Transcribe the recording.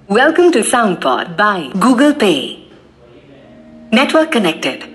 Welcome to SoundPod by Google Pay. Network connected.